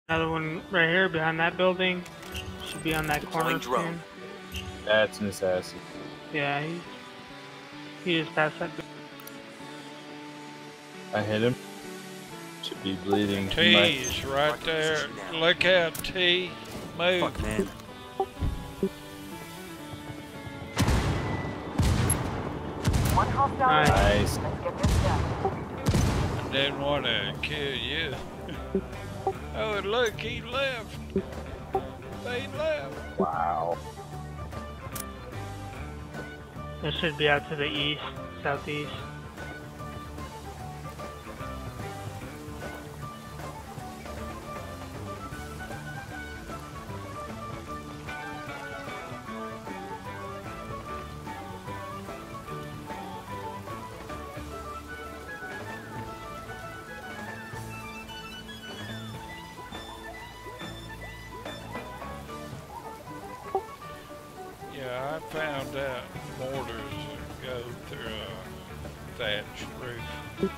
Another one right here behind that building. Should be on that corner drone. That's an assassin. Yeah, he just passed that. I hit him. Should be bleeding. T's right there. Look out, T. Move. Fuck, man. Nice. I didn't want to kill you. Oh, and look, he left. They left. Wow. It should be out to the east, southeast. Yeah, I found out mortars that go through a thatched roof.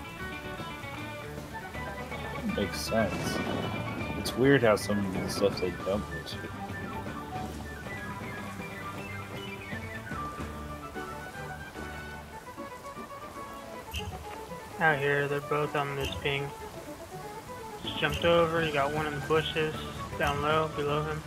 Makes sense. It's weird how some of the stuff they dump is. Out here, they're both on this ping. Just jumped over, you got one in the bushes, down low, below him.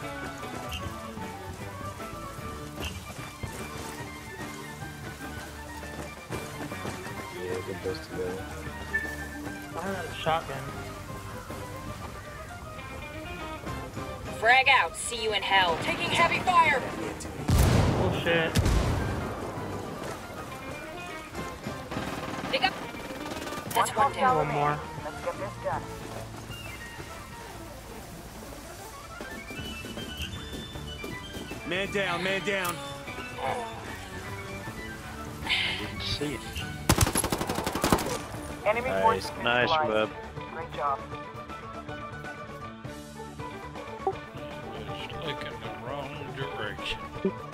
Yeah, get those together. I have a shotgun. Frag out, see you in hell. Taking heavy fire! Oh shit. Pick up. That's one down. One more. Let's get this done. Man down, man down. I didn't see it. Enemy Nice. forces Nice, neutralized. Web. Great job. It was looking the wrong direction.